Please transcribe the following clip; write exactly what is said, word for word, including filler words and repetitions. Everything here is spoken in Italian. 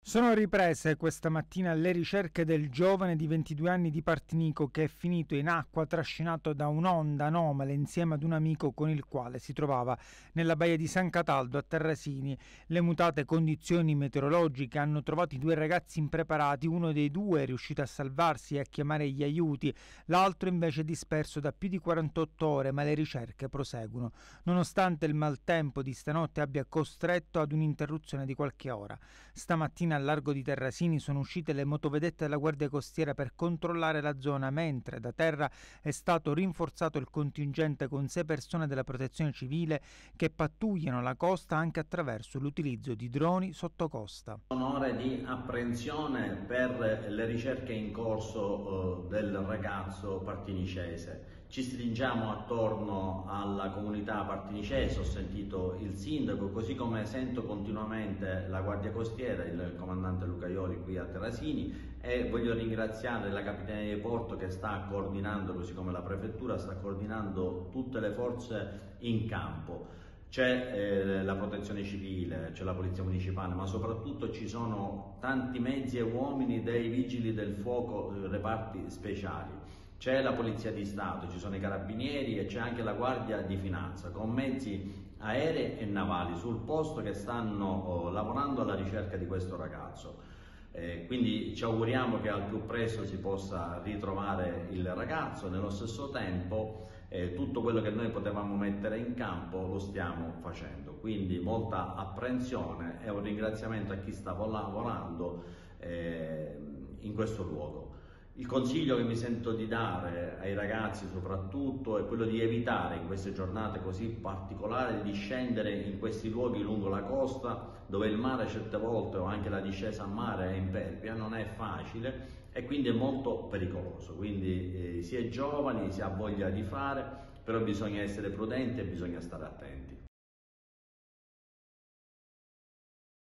Sono riprese questa mattina le ricerche del giovane di ventidue anni di Partinico che è finito in acqua trascinato da un'onda anomala insieme ad un amico con il quale si trovava nella baia di San Cataldo a Terrasini. Le mutate condizioni meteorologiche hanno trovato i due ragazzi impreparati, uno dei due è riuscito a salvarsi e a chiamare gli aiuti, l'altro invece è disperso da più di quarantotto ore, ma le ricerche proseguono, nonostante il maltempo di stanotte abbia costretto ad un'interruzione di qualche ora. Stamattina al largo di Terrasini sono uscite le motovedette della Guardia Costiera per controllare la zona, mentre da terra è stato rinforzato il contingente con sei persone della Protezione Civile che pattugliano la costa anche attraverso l'utilizzo di droni sottocosta. Sono ore di apprensione per le ricerche in corso eh, del ragazzo partinicese. Ci stringiamo attorno alla comunità partinicese, ho sentito il sindaco, così come sento continuamente la Guardia Costiera, il comandante Luca Ioli qui a Terrasini, e voglio ringraziare la Capitaneria di Porto che sta coordinando, così come la Prefettura sta coordinando tutte le forze in campo. C'è eh, la protezione civile, c'è la polizia municipale, ma soprattutto ci sono tanti mezzi e uomini dei vigili del fuoco, eh, reparti speciali. C'è la polizia di Stato, ci sono i carabinieri e c'è anche la Guardia di Finanza con mezzi aerei e navali sul posto che stanno oh, lavorando alla ricerca di questo ragazzo. Eh, quindi ci auguriamo che al più presto si possa ritrovare il ragazzo. Nello stesso tempo eh, tutto quello che noi potevamo mettere in campo lo stiamo facendo, quindi molta apprensione e un ringraziamento a chi sta lavorando eh, in questo luogo. Il consiglio che mi sento di dare ai ragazzi soprattutto è quello di evitare in queste giornate così particolari di scendere in questi luoghi lungo la costa dove il mare certe volte o anche la discesa a mare è impervia, non è facile e quindi è molto pericoloso, quindi eh, si è giovani, si ha voglia di fare, però bisogna essere prudenti e bisogna stare attenti.